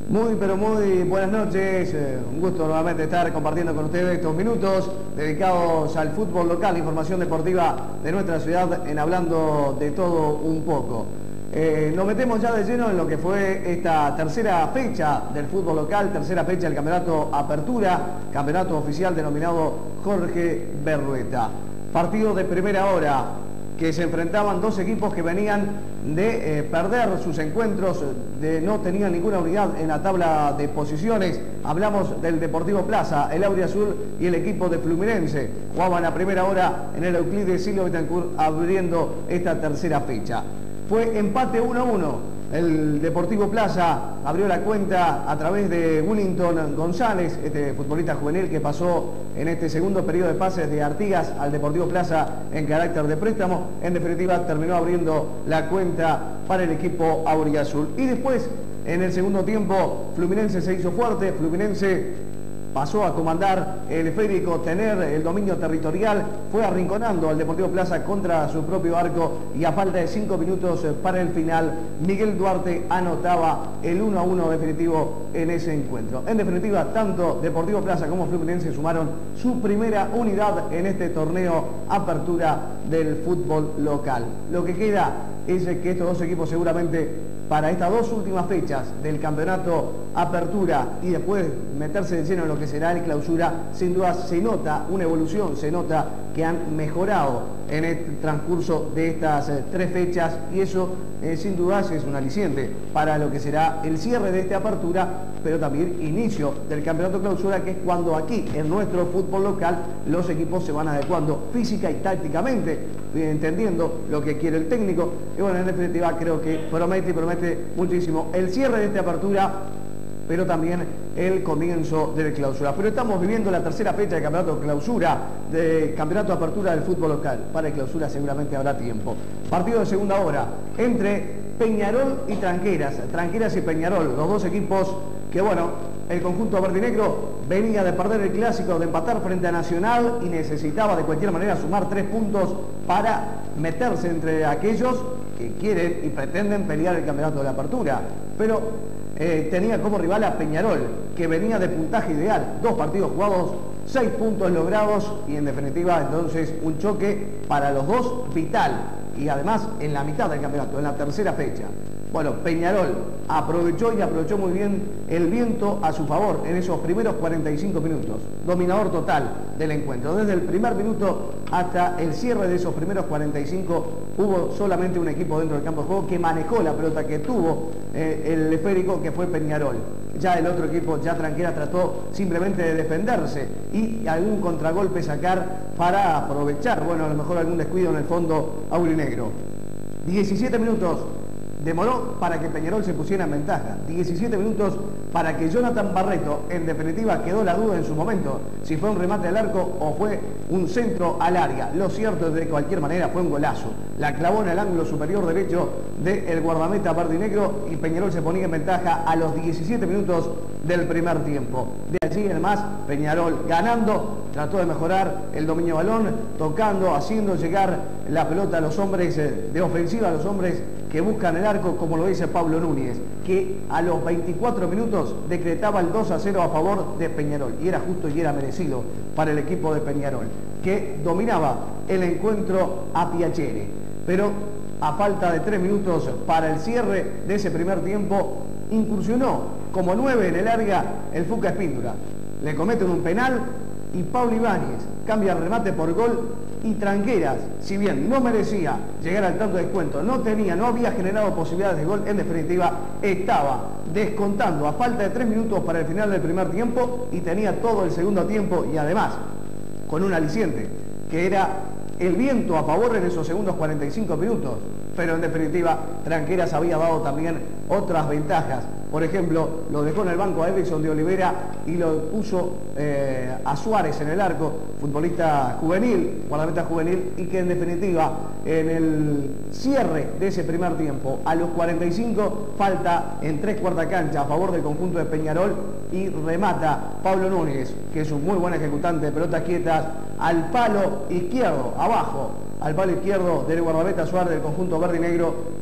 Muy, pero muy buenas noches. Un gusto nuevamente estar compartiendo con ustedes estos minutos dedicados al fútbol local, información deportiva de nuestra ciudad en Hablando de Todo un poco. Nos metemos ya de lleno en lo que fue esta tercera fecha del fútbol local, tercera fecha del campeonato Apertura, campeonato oficial denominado Jorge Berrueta. Partido de primera hora, que se enfrentaban dos equipos que venían de perder sus encuentros, no tenían ninguna unidad en la tabla de posiciones. Hablamos del Deportivo Plaza, el Auriazul y el equipo de Fluminense. Jugaban a primera hora en el Euclides Silvio Betancourt abriendo esta tercera fecha. Fue empate 1-1. El Deportivo Plaza abrió la cuenta a través de Willington González, este futbolista juvenil que pasó en este segundo periodo de pases de Artigas al Deportivo Plaza en carácter de préstamo. En definitiva, terminó abriendo la cuenta para el equipo auriazul. Y después, en el segundo tiempo, Fluminense se hizo fuerte. Fluminense pasó a comandar el esférico, tener el dominio territorial, fue arrinconando al Deportivo Plaza contra su propio arco y a falta de 5 minutos para el final, Miguel Duarte anotaba el 1-1 definitivo en ese encuentro. En definitiva, tanto Deportivo Plaza como Fluminense sumaron su primera unidad en este torneo Apertura del fútbol local. Lo que queda es que estos dos equipos seguramente para estas dos últimas fechas del campeonato Apertura y después meterse de lleno en lo que será el Clausura, sin duda se nota una evolución, se nota que han mejorado en el transcurso de estas tres fechas y eso sin duda es un aliciente para lo que será el cierre de esta Apertura, pero también inicio del campeonato Clausura, que es cuando aquí en nuestro fútbol local los equipos se van adecuando física y tácticamente, entendiendo lo que quiere el técnico. Y bueno, en definitiva creo que promete y promete muchísimo el cierre de esta Apertura, pero también el comienzo del Clausura. Pero estamos viviendo la tercera fecha del campeonato Clausura, de campeonato Apertura del fútbol local. Para el Clausura seguramente habrá tiempo. Partido de segunda hora entre Peñarol y Tranqueras. Tranqueras y Peñarol, los dos equipos que, bueno, el conjunto verdinegro venía de perder el clásico, de empatar frente a Nacional y necesitaba de cualquier manera sumar 3 puntos para meterse entre aquellos que quieren y pretenden pelear el campeonato de la Apertura. Pero tenía como rival a Peñarol, que venía de puntaje ideal, 2 partidos jugados, 6 puntos logrados y en definitiva entonces un choque para los dos vital y además en la mitad del campeonato, en la tercera fecha. Bueno, Peñarol aprovechó y aprovechó muy bien el viento a su favor en esos primeros 45 minutos. Dominador total del encuentro. Desde el primer minuto hasta el cierre de esos primeros 45 hubo solamente un equipo dentro del campo de juego que manejó la pelota, que tuvo el esférico, que fue Peñarol. Ya el otro equipo, ya Tranqueras, trató simplemente de defenderse y algún contragolpe sacar para aprovechar, bueno, a lo mejor algún descuido en el fondo aurinegro. 17 minutos demoró para que Peñarol se pusiera en ventaja. 17 minutos para que Jonathan Barreto, en definitiva, quedó la duda en su momento, si fue un remate al arco o fue un centro al área. Lo cierto es que de cualquier manera fue un golazo. La clavó en el ángulo superior derecho del guardameta verdinegro y Peñarol se ponía en ventaja a los 17 minutos del primer tiempo. De allí en más, Peñarol ganando, trató de mejorar el dominio de balón, tocando, haciendo llegar la pelota a los hombres de ofensiva, a los hombres que buscan el arco, como lo dice Pablo Núñez, que a los 24 minutos decretaba el 2-0 a favor de Peñarol, y era justo y era merecido para el equipo de Peñarol, que dominaba el encuentro a Piacere. Pero a falta de 3 minutos para el cierre de ese primer tiempo, incursionó como 9 en el área el Fuca Espíndola. Le cometen un penal y Pablo Ibáñez cambia el remate por gol. Y Tranqueras, si bien no merecía llegar al tanto de descuento, no había generado posibilidades de gol, en definitiva estaba descontando a falta de 3 minutos para el final del primer tiempo y tenía todo el segundo tiempo y además con un aliciente, que era el viento a favor en esos segundos 45 minutos. Pero en definitiva Tranqueras había dado también otras ventajas. Por ejemplo, lo dejó en el banco a Everson de Olivera y lo puso a Suárez en el arco, futbolista juvenil, guardameta juvenil, y que en definitiva en el cierre de ese primer tiempo, a los 45, falta en 3/4 cancha a favor del conjunto de Peñarol y remata Pablo Núñez, que es un muy buen ejecutante de pelotas quietas, al palo izquierdo, abajo, al palo izquierdo del guardameta Suárez del conjunto verde y negro,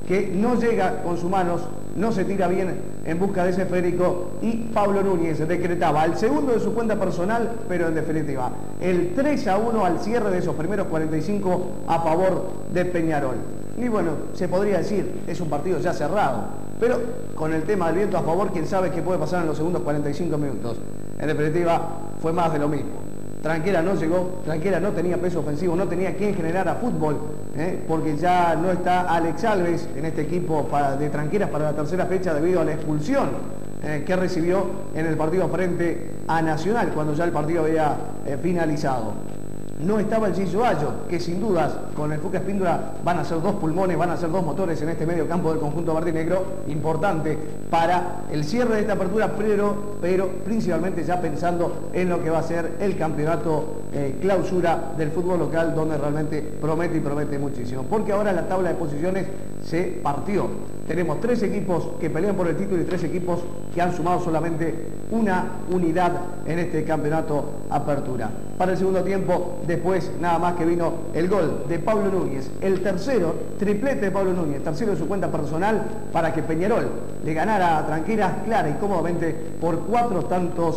que no llega con sus manos, no se tira bien en busca de ese esférico, y Pablo Núñez decretaba el segundo de su cuenta personal, pero en definitiva el 3-1 al cierre de esos primeros 45 a favor de Peñarol. Y bueno, se podría decir, es un partido ya cerrado, pero con el tema del viento a favor, quién sabe qué puede pasar en los segundos 45 minutos. En definitiva, fue más de lo mismo. Tranquera no llegó, Tranquera no tenía peso ofensivo, no tenía quien generara fútbol, porque ya no está Alex Alves en este equipo de Tranqueras para la tercera fecha debido a la expulsión que recibió en el partido frente a Nacional, cuando ya el partido había finalizado. No estaba el Gillo Ayo, que sin dudas con el Fuca Espíndola van a ser dos pulmones, van a ser dos motores en este medio campo del conjunto verde y negro, importante para el cierre de esta apertura, pero principalmente ya pensando en lo que va a ser el campeonato clausura del fútbol local, donde realmente promete y promete muchísimo, porque ahora la tabla de posiciones se partió. Tenemos 3 equipos que pelean por el título y 3 equipos que han sumado solamente una unidad en este campeonato apertura. Para el segundo tiempo, después nada más que vino el gol de Pablo Núñez, el tercero, triplete de Pablo Núñez, tercero de su cuenta personal, para que Peñarol le ganara a Tranqueras clara y cómodamente por 4-1.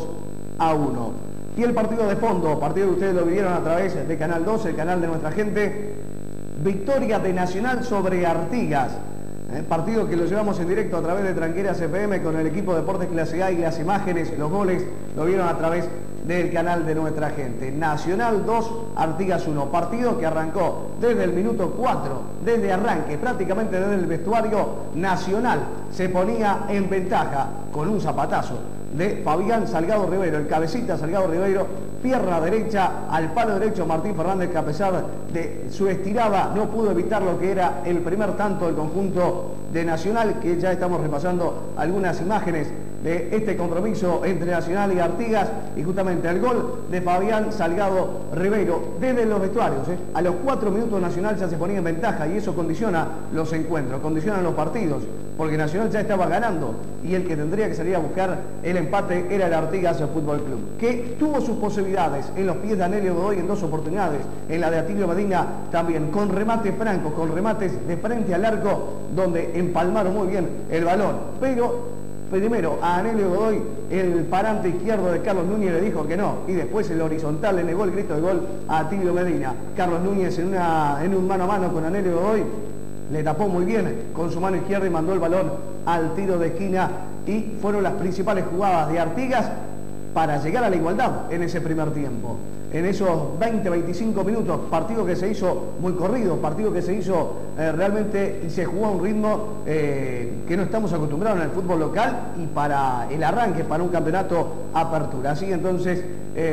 Y el partido de fondo, partido que ustedes lo vivieron a través de Canal 12, el canal de nuestra gente, victoria de Nacional sobre Artigas. Partido que lo llevamos en directo a través de Tranqueras FM con el equipo Deportes Clase A, y las imágenes, los goles, lo vieron a través del canal de nuestra gente. Nacional 2, Artigas 1. Partido que arrancó desde el minuto 4, desde arranque, prácticamente desde el vestuario. Nacional se ponía en ventaja con un zapatazo de Fabián Salgado Ribeiro, el cabecita Salgado Ribeiro, pierna derecha al palo derecho Martín Fernández, que a pesar de su estirada no pudo evitar lo que era el primer tanto del conjunto de Nacional, que ya estamos repasando algunas imágenes de este compromiso entre Nacional y Artigas, y justamente el gol de Fabián Salgado Ribeiro desde los vestuarios. A los 4 minutos Nacional ya se ponía en ventaja, y eso condiciona los encuentros, condiciona los partidos, porque Nacional ya estaba ganando y el que tendría que salir a buscar el empate era el Artigas Fútbol Club, que tuvo sus posibilidades en los pies de Anelio Godoy en 2 oportunidades, en la de Atilio Medina también, con remates francos, con remates de frente al arco, donde empalmaron muy bien el balón. Pero primero a Anelio Godoy, el parante izquierdo de Carlos Núñez le dijo que no, y después el horizontal le negó el grito de gol a Atilio Medina. Carlos Núñez en un mano a mano con Anelio Godoy le tapó muy bien con su mano izquierda y mandó el balón al tiro de esquina, y fueron las principales jugadas de Artigas para llegar a la igualdad en ese primer tiempo. En esos 20-25 minutos, partido que se hizo muy corrido, partido que se hizo realmente, y se jugó a un ritmo que no estamos acostumbrados en el fútbol local, y para el arranque, para un campeonato apertura. Así entonces,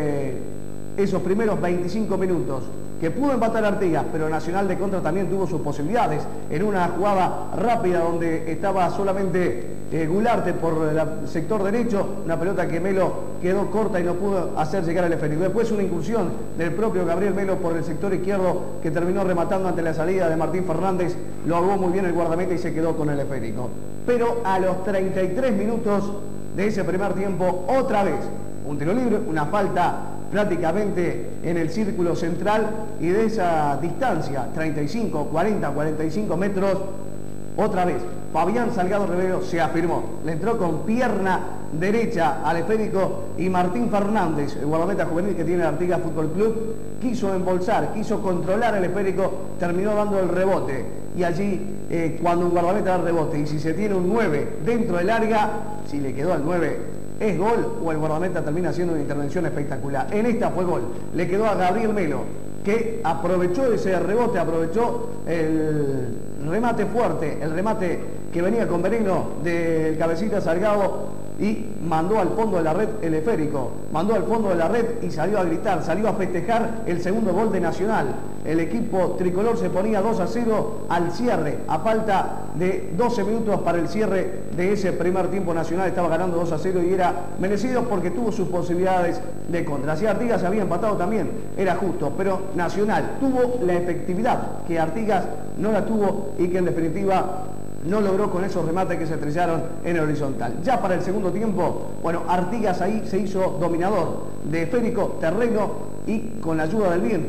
esos primeros 25 minutos, que pudo empatar Artigas, pero Nacional de contra también tuvo sus posibilidades en una jugada rápida donde estaba solamente Gularte por el sector derecho, una pelota que Melo quedó corta y no pudo hacer llegar al esférico. Después una incursión del propio Gabriel Melo por el sector izquierdo, que terminó rematando ante la salida de Martín Fernández, lo ahogó muy bien el guardameta y se quedó con el esférico. Pero a los 33 minutos de ese primer tiempo, otra vez un tiro libre, una falta prácticamente en el círculo central, y de esa distancia, 35, 40, 45 metros, otra vez Fabián Salgado Ribeiro se afirmó, le entró con pierna derecha al esférico, y Martín Fernández, el guardameta juvenil que tiene el Artigas Fútbol Club, quiso embolsar, quiso controlar el esférico, terminó dando el rebote, y allí cuando un guardameta da el rebote, y si se tiene un 9 dentro del área, si le quedó al 9, es gol, o el guardameta termina haciendo una intervención espectacular. En esta fue gol, le quedó a Gabriel Melo, que aprovechó ese rebote, aprovechó el remate fuerte, el remate que venía con veneno del cabecita Salgado, y mandó al fondo de la red el esférico, mandó al fondo de la red y salió a gritar, salió a festejar el segundo gol de Nacional. El equipo tricolor se ponía 2-0 al cierre, a falta de 12 minutos para el cierre de ese primer tiempo. Nacional estaba ganando 2-0 y era merecido porque tuvo sus posibilidades de contra. Si Artigas había empatado también, era justo, pero Nacional tuvo la efectividad que Artigas no la tuvo, y que en definitiva no logró con esos remates que se estrellaron en el horizontal. Ya para el segundo tiempo, bueno, Artigas ahí se hizo dominador de esférico, terreno, y con la ayuda del viento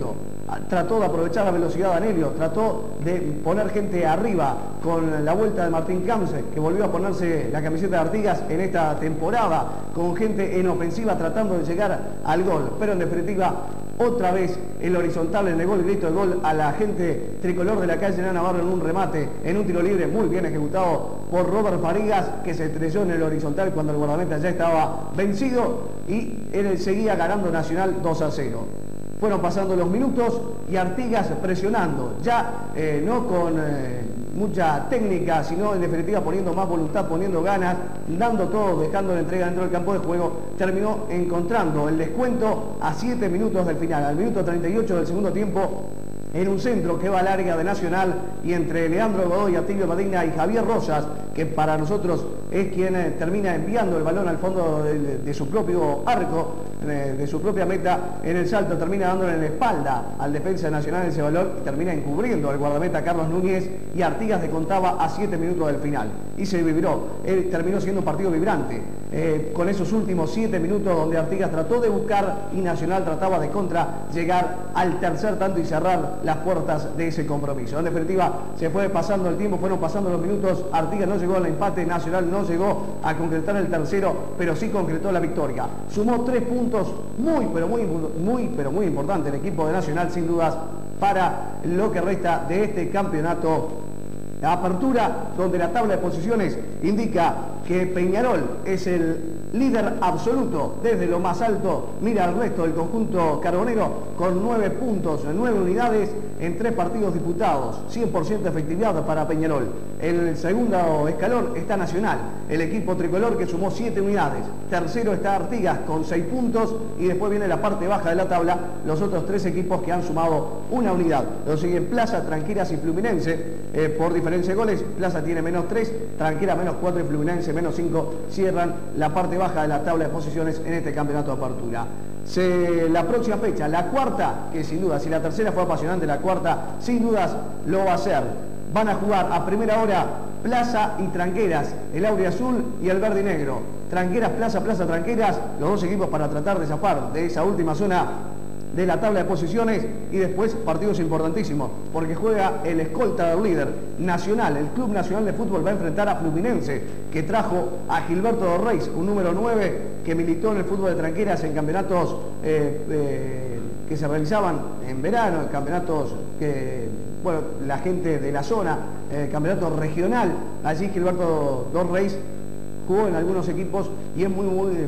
trató de aprovechar la velocidad de Anelio, trató de poner gente arriba con la vuelta de Martín Camps, que volvió a ponerse la camiseta de Artigas en esta temporada, con gente en ofensiva tratando de llegar al gol, pero en definitiva otra vez el horizontal le negó el grito de gol a la gente tricolor de la calle Navarro en un remate, en un tiro libre muy bien ejecutado por Robert Farigas, que se estrelló en el horizontal cuando el guardameta ya estaba vencido y él seguía ganando Nacional 2-0. Fueron pasando los minutos y Artigas presionando, ya no con mucha técnica, sino en definitiva poniendo más voluntad, poniendo ganas, dando todo, dejando la entrega dentro del campo de juego, terminó encontrando el descuento a 7 minutos del final, al minuto 38 del segundo tiempo, en un centro que va al área de Nacional y entre Leandro Godoy, Atilio Medina y Javier Rosas, que para nosotros es quien termina enviando el balón al fondo de su propio arco, de su propia meta, en el salto termina dándole en la espalda al defensa nacional ese balón y termina encubriendo al guardameta Carlos Núñez y Artigas descontaba a 7 minutos del final y se vibró. Él terminó siendo un partido vibrante con esos últimos 7 minutos donde Artigas trató de buscar y Nacional trataba de llegar al tercer tanto y cerrar las puertas de ese compromiso. En definitiva se fue pasando el tiempo, fueron pasando los minutos, Artigas no llegó al empate, Nacional no llegó a concretar el tercero, pero sí concretó la victoria. Sumó 3 puntos muy pero muy importantes el equipo de Nacional, sin dudas, para lo que resta de este campeonato Apertura, donde la tabla de posiciones indica que Peñarol es el líder absoluto desde lo más alto, mira al resto del conjunto carbonero con 9 puntos, 9 unidades en 3 partidos disputados, 100% efectividad para Peñarol. El segundo escalón está Nacional, el equipo tricolor que sumó 7 unidades. Tercero está Artigas con 6 puntos y después viene la parte baja de la tabla, los otros 3 equipos que han sumado una unidad. Lo siguen Plaza, Tranqueras y Fluminense por diferencia de goles. Plaza tiene -3, Tranquera -4 y Fluminense -5. Cierran la parte baja de la tabla de posiciones en este campeonato de apertura. La próxima fecha, la cuarta, que sin duda, si la tercera fue apasionante, la cuarta sin dudas lo va a ser. Van a jugar a primera hora Plaza y Tranqueras, el auriazul y el verde y negro. Tranqueras, Plaza, Plaza, Tranqueras, los dos equipos para tratar de zafar de esa última zona de la tabla de posiciones y después partidos importantísimos, porque juega el escolta del líder Nacional, el Club Nacional de Fútbol va a enfrentar a Fluminense, que trajo a Gilberto Dorreis, un número 9 que militó en el fútbol de Tranqueras en campeonatos que se realizaban en verano, en campeonatos que, bueno, la gente de la zona, campeonato regional, allí Gilberto Dorreis jugó en algunos equipos y es muy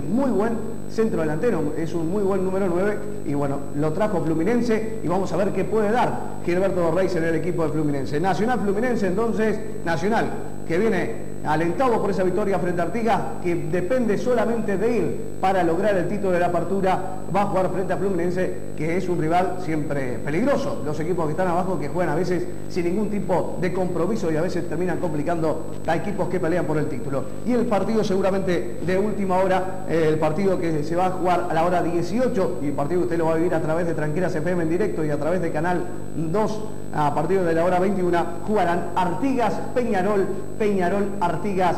buen centro delantero, es un muy buen número 9 y bueno, lo trajo Fluminense y vamos a ver qué puede dar Gilberto Dorreis en el equipo de Fluminense. Nacional Fluminense entonces, Nacional que viene alentado por esa victoria frente a Artigas, que depende solamente de ir para lograr el título de la apertura, va a jugar frente a Fluminense, que es un rival siempre peligroso. Los equipos que están abajo, que juegan a veces sin ningún tipo de compromiso y a veces terminan complicando a equipos que pelean por el título. Y el partido seguramente de última hora, el partido que se va a jugar a la hora 18, y el partido que usted lo va a vivir a través de Tranqueras FM en directo y a través de Canal 2, a partir de la hora 21, jugarán Artigas, Peñarol, Peñarol, Artigas,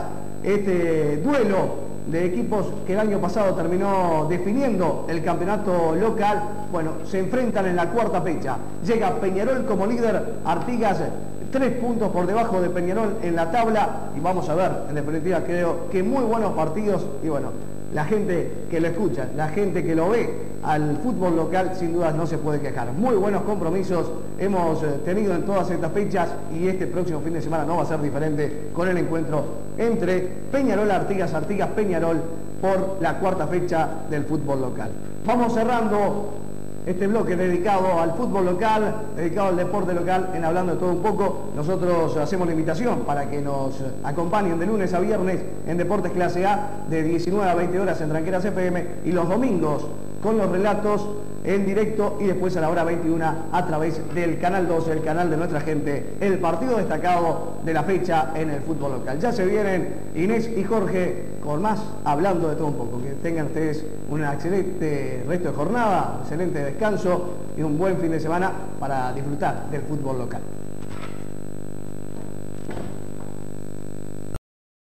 este duelo de equipos que el año pasado terminó definiendo el campeonato local. Bueno, se enfrentan en la cuarta fecha. Llega Peñarol como líder, Artigas 3 puntos por debajo de Peñarol en la tabla y vamos a ver, en definitiva creo que muy buenos partidos y bueno, la gente que lo escucha, la gente que lo ve al fútbol local sin dudas no se puede quejar. Muy buenos compromisos hemos tenido en todas estas fechas y este próximo fin de semana no va a ser diferente con el encuentro entre Peñarol, Artigas, Artigas, Peñarol por la cuarta fecha del fútbol local. Vamos cerrando este bloque dedicado al fútbol local, dedicado al deporte local, en Hablando de Todo un Poco. Nosotros hacemos la invitación para que nos acompañen de lunes a viernes en Deportes Clase A, de 19 a 20 horas en Tranqueras FM, y los domingos con los relatos en directo y después a la hora 21 a través del Canal 2, el canal de nuestra gente, el partido destacado de la fecha en el fútbol local. Ya se vienen Inés y Jorge con más Hablando de Todo un Poco. Que tengan ustedes un excelente resto de jornada, excelente descanso y un buen fin de semana para disfrutar del fútbol local.